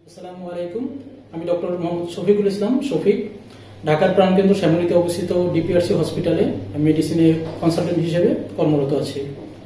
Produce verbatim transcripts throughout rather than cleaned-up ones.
আসসালামু আলাইকুম। আমি ডক্টর মোহাম্মদ শফিকুল ইসলাম শফিক, ঢাকার প্রাণকেন্দ্র শ্যামলীতে অবস্থিত ডিপিআরসি হসপিটালে মেডিসিনে কনসালটেন্ট হিসেবে কর্মরত আছি।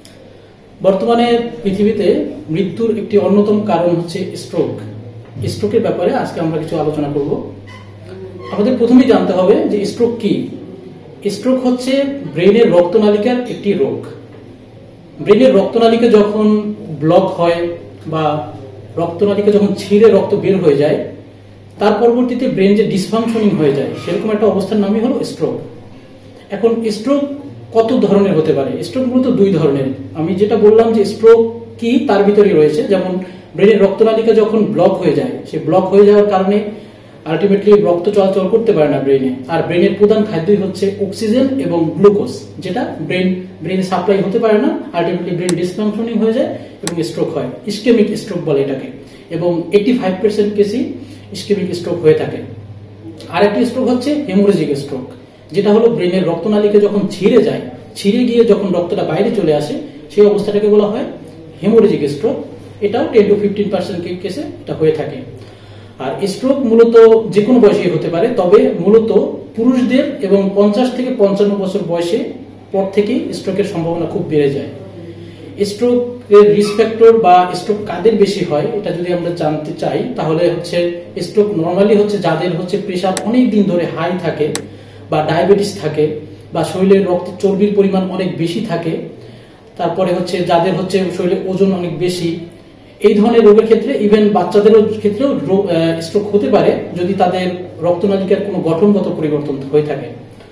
বর্তমানে পৃথিবীতে মৃত্যুর একটি অন্যতম কারণ হচ্ছে স্ট্রোক। স্ট্রোকের ব্যাপারে আজকে আমরা কিছু আলোচনা করব। আমাদের প্রথমেই জানতে হবে যে স্ট্রোক কি। স্ট্রোক হচ্ছে ব্রেনের রক্তনালিকার একটি রোগ। ব্রেনের রক্তনালিকা যখন ব্লক হয় বা রক্তনালিকা যখন ছিঁড়ে রক্ত বের হয়ে যায়, তার পরবর্তীতে ব্রেন যে ডিসফাংশনিং হয়ে যায়, সেরকম একটা অবস্থার নামই হলো স্ট্রোক। এখন স্ট্রোক কত ধরনের হতে পারে? স্ট্রোক মূলত দুই ধরনের। আমি যেটা বললাম যে স্ট্রোক কি তার ভিতরে রয়েছে, যেমন ব্রেনের রক্তনালিকা যখন ব্লক হয়ে যায়, সেই ব্লক হয়ে যাওয়ার কারণে আলটিমেটলি রক্ত চলাচল করতে পারে না ব্রেনে। আর ব্রেনের প্রধান খাদ্যই হচ্ছে অক্সিজেন এবং গ্লুকোজ, যেটা ব্রেন ব্রেনে সাপ্লাই হতে পারে না। আলটিমেটলি ব্রেন ডিসফাংশনিং হয়ে যায় এবং স্ট্রোক হয়। ইসকেমিক স্ট্রোক বলে এটাকে, এবং এইটি ফাইভ পার্সেন্ট কেসই ইসকেমিক স্ট্রোক হয়ে থাকে। আর একটি স্ট্রোক হচ্ছে হেমোরেজিক স্ট্রোক, যেটা হলো ব্রেনের রক্তনালিকা যখন ছিঁড়ে যায়, ছিঁড়ে গিয়ে যখন রক্তটা বাইরে চলে আসে, সেই অবস্থাটাকে বলা হয় হেমোরেজিক স্ট্রোক। এটাও টেন টু ফিফটিন পার্সেন্ট কেসে এটা হয়ে থাকে। আর স্ট্রোক মূলত যে কোনো বয়সে হতে পারে, তবে মূলত পুরুষদের এবং পঞ্চাশ থেকে পঞ্চান্ন বছর বয়সে পর থেকেই স্ট্রোকের সম্ভাবনা খুব বেড়ে যায়। স্ট্রোকের রিস্ক ফ্যাক্টর বা স্ট্রোক কাদের বেশি হয়, এটা যদি আমরা জানতে চাই, তাহলে হচ্ছে স্ট্রোক নর্মালি হচ্ছে যাদের হচ্ছে প্রেশার অনেক দিন ধরে হাই থাকে, বা ডায়াবেটিস থাকে, বা শরীরের রক্তের চর্বির পরিমাণ অনেক বেশি থাকে, তারপরে হচ্ছে যাদের হচ্ছে শরীরে ওজন অনেক বেশি, এই ধরনের রোগের ক্ষেত্রে, ইভেন বাচ্চাদের ক্ষেত্রেও স্ট্রোক হতে পারে যদি তাদের রক্তনালিকার কোনো গঠনগত পরিবর্তন হয়ে থাকে।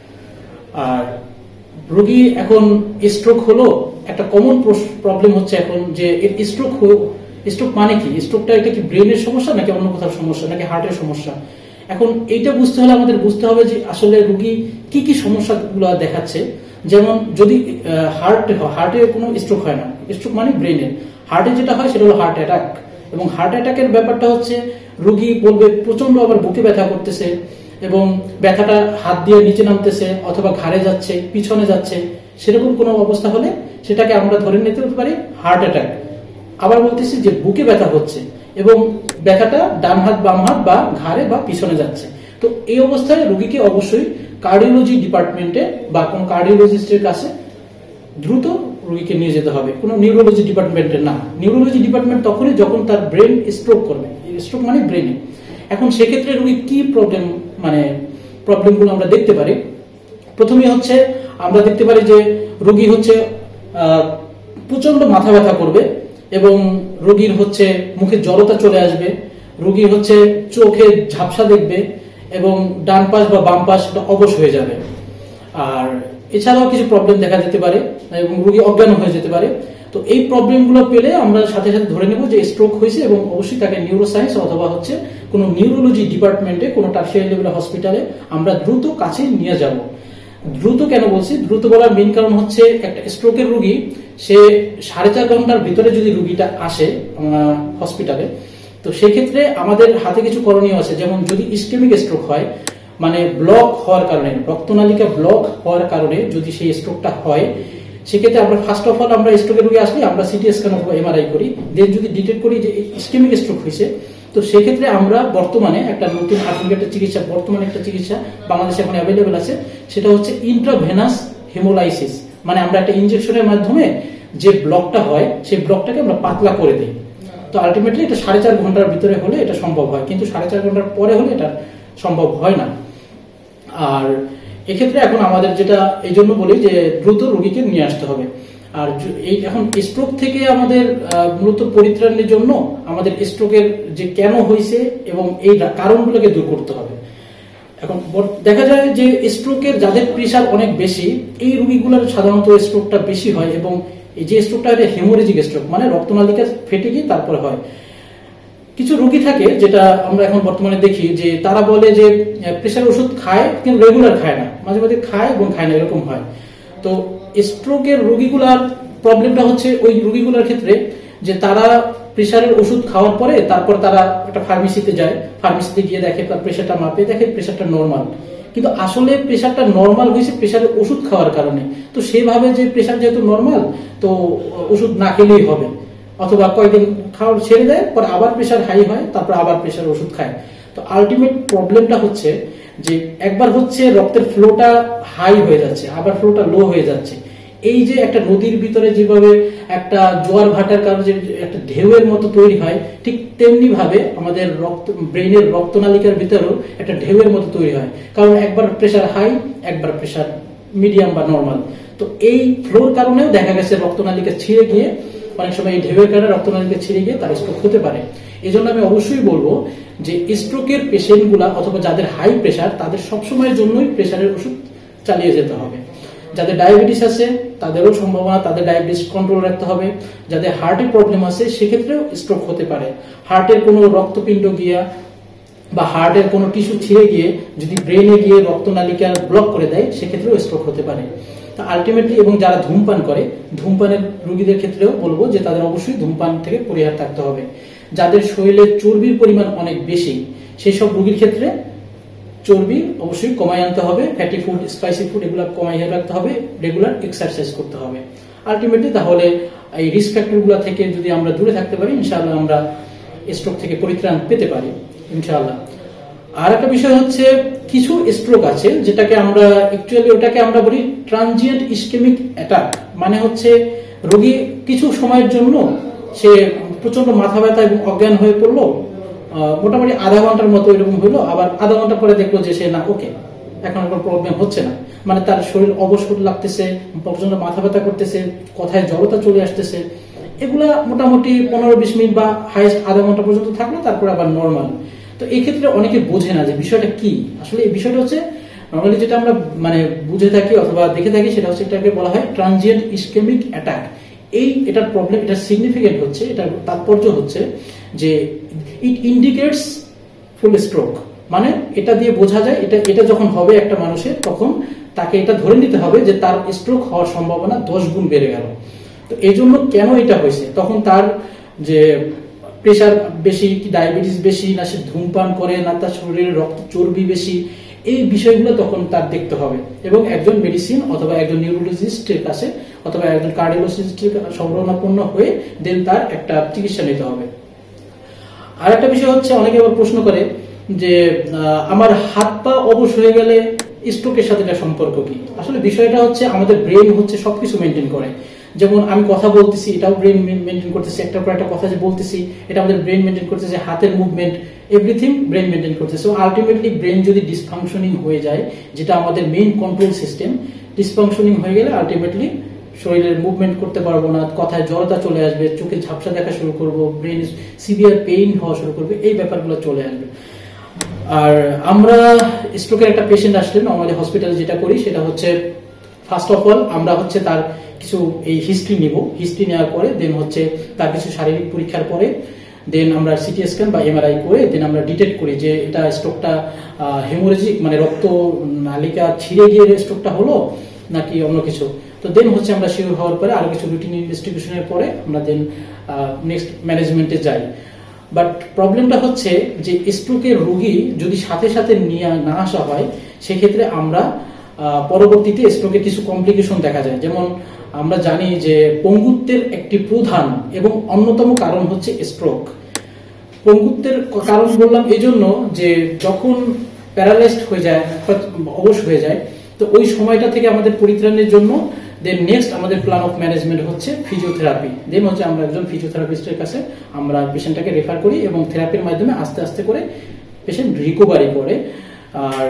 আর রোগী এখন স্ট্রোক হলো একটা কমন প্রবলেম হচ্ছে এখন যে স্ট্রোক স্ট্রোক মানে কি? স্ট্রোকটা এটা কি ব্রেনের সমস্যা নাকি অন্য কোথাও সমস্যা নাকি হার্টের সমস্যা? এখন এইটা বুঝতে হলে আমাদের বুঝতে হবে যে আসলে রোগী কি কি সমস্যাগুলো দেখাচ্ছে। যেমন যদি হার্ট হার্টে কোনো স্ট্রোক হয় না, স্ট্রোক মানে ব্রেনের। হার্টে যেটা হয় সেটা হলো হার্ট অ্যাটাক, এবং হার্ট অ্যাটাকের ব্যাপারটা হচ্ছে রোগী বলবে প্রচন্ড আবার বুকে ব্যথা করতেছে, এবং ব্যথাটা হাত দিয়ে নিচে নামতেছে, অথবা ঘাড়ে যাচ্ছে, পিছনে যাচ্ছে। সেরকম কোনো অবস্থা হলে সেটাকে আমরা ধরে নিতে পারি হার্ট অ্যাটাক। আবার বলতেছি যে বুকে ব্যথা হচ্ছে এবং ব্যথাটা ডান হাত বাম হাত বা ঘাড়ে বা পিছনে যাচ্ছে। তো এই অবস্থায় রোগীকে অবশ্যই কার্ডিওলজি ডিপার্টমেন্টে বা কোনো কার্ডিওলজিস্টের কাছে দ্রুত রোগীকে নিয়ে যেতে হবে, কোনো নিউরোলজি ডিপার্টমেন্টে না। নিউরোলজি ডিপার্টমেন্ট তখনই যখন তার ব্রেন স্ট্রোক করবে। স্ট্রোক মানে ব্রেনে। এখন সেক্ষেত্রে রোগী কি প্রবলেম মানে প্রবলেমগুলো আমরা দেখতে পারি। প্রথমে হচ্ছে আমরা দেখতে পারি যে রোগী হচ্ছে প্রচন্ড মাথা ব্যথা করবে, এবং রোগীর হচ্ছে মুখে জড়তা চলে আসবে, রোগী হচ্ছে চোখে ঝাপসা দেখবে, এবং ডান পাশ বা বাম পাশ অবশ হয়ে যাবে। আর এছাড়াও কিছু প্রবলেম দেখা যেতে পারে, এবং রোগী অজ্ঞান হয়ে যেতে পারে। তো এই প্রবলেমগুলো পেলে আমরা সাথে সাথে ধরে নেব যে স্ট্রোক হয়েছে, এবং অবশ্যই তাকে নিউরোসায়েন্স অথবা হচ্ছে কোনো নিউরোলজি ডিপার্টমেন্টে, কোনো টারশিয়ারি লেভেলের হসপিটালে আমরা দ্রুত কাছে নিয়ে যাব। দ্রুত কেন বলছি? দ্রুত বলার মেইন কারণ হচ্ছে একটা স্ট্রোকের রোগী সে সাড়ে চার ঘন্টার ভিতরে যদি রোগীটা আসে হসপিটালে, তো সেক্ষেত্রে আমাদের হাতে কিছু করণীয় আছে। যেমন যদি ইসকেমিক স্ট্রোক হয়, মানে ব্লক হওয়ার কারণে, রক্তনালিকা ব্লক হওয়ার কারণে যদি সেই স্ট্রোকটা হয়, সেক্ষেত্রে আমরা ফার্স্ট অফ অল আমরা স্ট্রোকের রোগী আসলে আমরা সিটি স্ক্যান অথবা এমআরআই করি। দেন যদি ডিটেক্ট করি যে ইসকেমিক স্ট্রোক হয়েছে, তো সেক্ষেত্রে আমরা বর্তমানে একটা নতুন আধুনিক একটা চিকিৎসা, বর্তমানে একটা চিকিৎসা বাংলাদেশে এখন অ্যাভেলেবেল আছে, সেটা হচ্ছে ইন্ট্রাভেনাস হেমোলাইসিস। মানে আমরা একটা ইনজেকশনের মাধ্যমে যে ব্লকটা হয়, সেই ব্লকটাকে আমরা পাতলা করে দিই। তো আলটিমেটলি এটা সাড়ে চার ঘন্টার ভিতরে হলে এটা সম্ভব হয়, কিন্তু সাড়ে চার ঘন্টার পরে হলে এটা সম্ভব হয় না। আর এক্ষেত্রে এখন আমাদের যেটা এই জন্য বলি যে দ্রুত রোগীকে নিয়ে আসতে হবে। আর এই এখন স্ট্রোক থেকে আমাদের মূলত পরিত্রাণের জন্য আমাদের স্ট্রোকের যে কেন হয়েছে এবং এই কারণগুলোকে দূর করতে হবে। এখন দেখা যায় যে স্ট্রোকের যাদের প্রেশার অনেক বেশি, এই রোগীগুলোর সাধারণত স্ট্রোকটা বেশি হয়, এবং এই যে স্ট্রোকটা হয় হেমোরেজিক স্ট্রোক, মানে রক্তনালিকা ফেটে গিয়ে তারপরে হয়। কিছু রোগী থাকে যেটা আমরা এখন বর্তমানে দেখি যে তারা বলে যে প্রেশার ওষুধ খায় কিন্তু রেগুলার খায় না, মাঝে মাঝে খায় এবং খায় না, এরকম হয়। তো স্ট্রোকের রোগীগুলার প্রবলেমটা হচ্ছে ওই রোগীগুলোর ক্ষেত্রে যে তারা প্রেশারের ওষুধ খাওয়ার পরে তারপর তারা একটা ফার্মেসিতে যায়, ফার্মেসিতে গিয়ে দেখে তার প্রেশারটা মাপে, দেখে প্রেশারটা নর্মাল, কিন্তু আসলে প্রেশারটা নর্মাল হয়েছে প্রেশারের ওষুধ খাওয়ার কারণে। তো সেভাবে যে প্রেশার যেহেতু নর্মাল, তো ওষুধ না খেলেই হবে। অথবা কয়েকদিন খাওয়া ছেড়ে দেয়, পরে আবার প্রেশার হাই হয়, তারপর আবার প্রেশার ওষুধ খায়। তো আলটিমেট প্রবলেমটা হচ্ছে যে একবার হচ্ছে রক্তের ফ্লোটা হাই হয়ে যাচ্ছে, আবার ফ্লোটা লো হয়ে যাচ্ছে। এই যে একটা নদীর ভিতরে যেভাবে একটা জোয়ার ভাটার কারণে যে একটা ঢেউয়ের মতো তৈরি হয়, ঠিক তেমনি ভাবে আমাদের রক্ত ব্রেনের রক্তনালিকার ভিতরেও একটা ঢেউয়ের মতো তৈরি হয়। কারণ একবার প্রেশার হাই, একবার প্রেশার মিডিয়াম বা নর্মাল। তো এই ফ্লোর কারণেও দেখা গেছে রক্তনালিকা ছিঁড়ে গিয়ে, অনেক সময় এই ঢেউয়ের কারণে রক্তনালিকা ছিঁড়ে গিয়ে তার স্ট্রোক হতে পারে। এই জন্য আমি অবশ্যই বলবো যে স্ট্রোকের পেশেন্টগুলা অথবা যাদের হাই প্রেশার, তাদের সবসময়ের জন্যই প্রেশারের ওষুধ চালিয়ে যেতে হবে। যাদের ডায়াবেটিস আছে তাদেরও সম্ভাবনা, তাদের ডায়াবেটিস কন্ট্রোল রাখতে হবে। যাদের হার্টের প্রবলেম আছে সেক্ষেত্রেও স্ট্রোক হতে পারে। হার্টের কোনো রক্তপিণ্ড গিয়া বা হার্টের কোনো টিস্যু ছিঁড়ে গিয়ে যদি ব্রেনে গিয়ে রক্তনালিকা ব্লক করে দেয়, সেক্ষেত্রেও স্ট্রোক হতে পারে। আলটিমেটলি, এবং যারা ধূমপান করে, ধূমপানের রোগীদের ক্ষেত্রেও বলবো যে তাদের অবশ্যই ধূমপান থেকে পরিহার থাকতে হবে। যাদের শরীরে চর্বির পরিমাণ অনেক বেশি, সেই সব রোগীর ক্ষেত্রে চর্বি অবশ্যই কমাই আনতে হবে, ফ্যাটি ফুড, স্পাইসি ফুড এগুলো কমাই রাখতে হবে, রেগুলার এক্সারসাইজ করতে হবে। আলটিমেটলি তাহলে এই রিস্ক ফ্যাক্টরগুলো থেকে যদি আমরা দূরে থাকতে পারি, ইনশাআল্লাহ আমরা স্ট্রোক থেকে পরিত্রাণ পেতে পারি ইনশাআল্লাহ। আর একটা বিষয় হচ্ছে, কিছু স্ট্রোক আছে যেটাকে আমরা অ্যাকচুয়ালি ওটাকে আমরা বলি ট্রানজিয়েন্ট ইসকেমিক অ্যাটাক। মানে হচ্ছে রোগী কিছু সময়ের জন্য সে প্রচন্ড মাথা ব্যথা এবং অজ্ঞান হয়ে পড়লো, মোটামুটি আধা ঘন্টার মতো এরকম হইলো, আবার আধা ঘন্টা পরে দেখলো যে সে না ওকে, এখন কোনো প্রবলেম হচ্ছে না। মানে তার শরীর অবসর লাগতেছে, প্রচন্ড মাথা ব্যথা করতেছে, কথায় জড়তা চলে আসতেছে। এগুলা মোটামুটি পনেরো বিশ মিনিট বা হাইস্ট আধা ঘন্টা পর্যন্ত থাকলো, তারপর আবার নর্মাল। তো এই ক্ষেত্রে অনেকে বোঝে না যে বিষয়টা কি। আসলে এই বিষয়টা হচ্ছে নর্মালি যেটা আমরা মানে বুঝে থাকি অথবা দেখে থাকি, সেটা হচ্ছে এটাকে বলা হয় ট্রানজিয়েন্ট ইসকেমিক অ্যাটাক। এই এটার প্রবলেম, এটার সিগনিফিকেন্ট হচ্ছে, এটার তাৎপর্য হচ্ছে যে ইট ইন্ডিকেটস ফুল স্ট্রোক। মানে এটা দিয়ে বোঝা যায় এটা এটা যখন হবে একটা মানুষের, তখন তাকে এটা ধরে নিতে হবে যে তার স্ট্রোক হওয়ার সম্ভাবনা দশ গুণ বেড়ে গেল। তো এই জন্য কেন এটা হয়েছে, তখন তার যে প্রেশার বেশি, কি ডায়াবেটিস বেশি, না সে ধূমপান করে, না তার শরীরে রক্ত চর্বি বেশি, এই বিষয়গুলো তখন তার দেখতে হবে। এবং একজন মেডিসিন অথবা একজন নিউরোলজিস্টের কাছে অথবা একজন কার্ডিওলজিস্টের শরণাপন্ন হয়ে দেন তার একটা চিকিৎসা নিতে হবে। আর একটা বিষয় হচ্ছে, অনেকে আবার প্রশ্ন করে যে আমার হাত পা অবশ হয়ে গেলে স্ট্রোকের সাথে এটা সম্পর্ক কি। আসলে বিষয়টা হচ্ছে, আমাদের ব্রেন হচ্ছে সবকিছু মেনটেন করে। যেমন আমি কথা বলতেছি, এটাও ব্রেন মেনটেন করতেছে, একটার পর একটা কথা যে বলতেছি এটা আমাদের ব্রেন মেনটেন করতেছে, হাতের মুভমেন্ট, এভরিথিং ব্রেন মেনটেন করতেছে। সো আলটিমেটলি ব্রেন যদি ডিসফাংশনিং হয়ে যায়, যেটা আমাদের মেইন কন্ট্রোল সিস্টেম, ডিসফাংশনিং হয়ে গেলে আলটিমেটলি শরীরের মুভমেন্ট করতে পারবো না, কথায় জড়তা চলে আসবে, চোখে ঝাপসা দেখা শুরু করবো, ব্রেন সিভিয়ার পেইন হওয়া শুরু করবে, এই ব্যাপারগুলো চলে আসবে। আর আমরা স্ট্রোকের একটা পেশেন্ট আসলেন আমাদের হসপিটালে, যেটা করি সেটা হচ্ছে ফার্স্ট অফ অল আমরা হচ্ছে তার কিছু এই হিস্ট্রি নিব। হিস্ট্রি নেওয়ার পরে দেন হচ্ছে তার কিছু শারীরিক পরীক্ষার পরে দেন আমরা সিটি স্ক্যান বা এমআরআই করে দেন আমরা ডিটেক্ট করি যে এটা স্ট্রোকটা হেমোরেজিক মানে রক্ত নালিকা ছিঁড়ে গিয়ে স্ট্রোকটা হলো নাকি অন্য কিছু। তো দেন হচ্ছে আমরা শিওর হওয়ার পরে আরো কিছু রুটিন ইনভেস্টিগেশনের পরে আমরা দেন নেক্সট ম্যানেজমেন্টে যাই। বাট প্রবলেমটা হচ্ছে যে স্ট্রোকের রোগী যদি সাথে সাথে নিয়ে না আসা হয়, সেক্ষেত্রে আমরা পরবর্তীতে স্ট্রোকের কিছু কমপ্লিকেশন দেখা যায়। যেমন আমরা জানি যে পঙ্গুত্বের একটি প্রধান এবং অন্যতম কারণ হচ্ছে স্ট্রোক। পঙ্গুত্বের কারণ বললাম এই জন্য যে যখন প্যারালাইজড হয়ে যায়, অবশ হয়ে যায়, তো ওই সময়টা থেকে আমাদের পরিত্রাণের জন্য দেন নেক্সট আমাদের প্ল্যান অফ ম্যানেজমেন্ট হচ্ছে ফিজিওথেরাপি। দেন হচ্ছে আমরা একজন ফিজিওথেরাপিস্টের কাছে আমরা পেশেন্টটাকে রেফার করি এবং থেরাপির মাধ্যমে আস্তে আস্তে করে পেশেন্ট রিকভারি করে। আর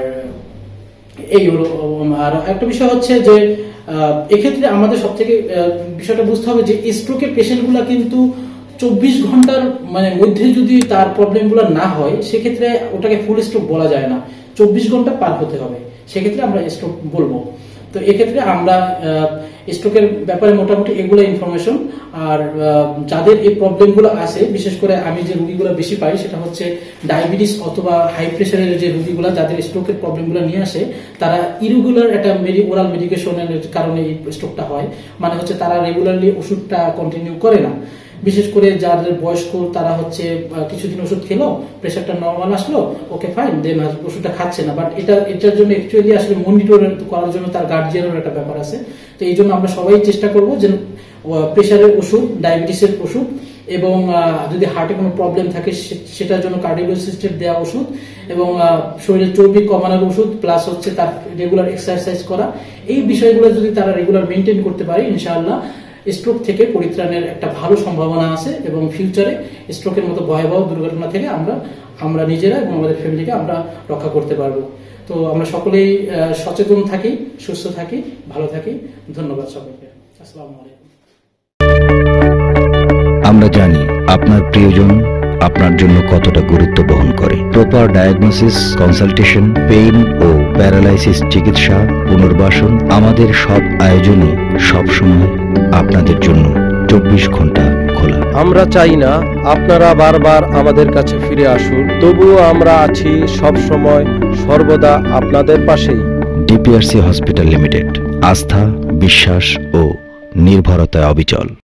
এই হলো। আর একটা বিষয় হচ্ছে যে এক্ষেত্রে আমাদের সব থেকে বিষয়টা বুঝতে হবে যে স্ট্রোকের পেশেন্টগুলো কিন্তু চব্বিশ ঘন্টার মানে মধ্যে যদি তার প্রবলেমগুলো না হয়, সেক্ষেত্রে ওটাকে ফুল স্ট্রোক বলা যায় না, চব্বিশ ঘন্টা পার হতে হবে, সেক্ষেত্রে আমরা স্ট্রোক বলবো। তো এক্ষেত্রে আমরা স্ট্রোকের ব্যাপারে মোটামুটি এগুলো ইনফরমেশন। আর যাদের এই প্রবলেমগুলো আছে, বিশেষ করে আমি যে রোগীগুলো বেশি পাই সেটা হচ্ছে ডায়াবেটিস অথবা হাই প্রেশারের যে রোগীগুলো যাদের স্ট্রোকের প্রবলেমগুলো নিয়ে আসে, তারা ইরেগুলার একটা ওরাল মেডিকেশনের কারণে এই স্ট্রোকটা হয়। মানে হচ্ছে তারা রেগুলারলি ওষুধটা কন্টিনিউ করে না। বিশেষ করে যাদের বয়স্ক তারা হচ্ছে কিছুদিন ওষুধ খেলো, প্রেশারটা নর্মাল আসলো, ওকে ফাইন, দেন ওষুধটা খাচ্ছে না। বাট এটা এটার জন্য অ্যাকচুয়ালি আসলে মনিটর করার জন্য তার গার্জিয়ানের একটা ব্যাপার আছে। তো এই জন্য আমরা সবাই চেষ্টা করবো যে প্রেশারের ওষুধ, ডায়াবেটিসের ওষুধ এবং যদি হার্টে কোনো প্রবলেম থাকে সেটার জন্য কার্ডিওলজিস্টের দেওয়া ওষুধ, এবং শরীরের চর্বি কমানোর ওষুধ, প্লাস হচ্ছে তার রেগুলার এক্সারসাইজ করা। এই বিষয়গুলো যদি তারা রেগুলার মেনটেন করতে পারে, ইনশাআল্লাহ স্ট্রোক থেকে পরিত্রাণের একটা ভালো সম্ভাবনা আছে, এবং ফিউচারে স্ট্রোকের মতো ভয়াবহ দুর্ঘটনা থেকে আমরা আমরা নিজেরা এবং আমাদের ফ্যামিলিকে আমরা রক্ষা করতে পারবো। তো আমরা সকলেই সচেতন থাকি, সুস্থ থাকি, ভালো থাকি। ধন্যবাদ সকলকে। আসসালামু আলাইকুম। আমরা জানি আপনার প্রিয়জন আপনার জন্য কতটা গুরুত্ব বহন করে। প্রপার ডায়াগনোসিস, কনসালটেশন, পেইন ও প্যারালাইসিস চিকিৎসা, পুনর্বাসন, আমাদের সব আয়োজনে সবসময় আপনাদের জন্য চব্বিশ ঘন্টা খোলা। আমরা চাই না আপনারা বারবার আমাদের কাছে ফিরে আসুন, তবুও আমরা আছি সব সময় সর্বদা আপনাদের পাশেই। ডিপিআরসি হসপিটাল লিমিটেড, আস্থা, বিশ্বাস ও নির্ভরতায় অবিচল।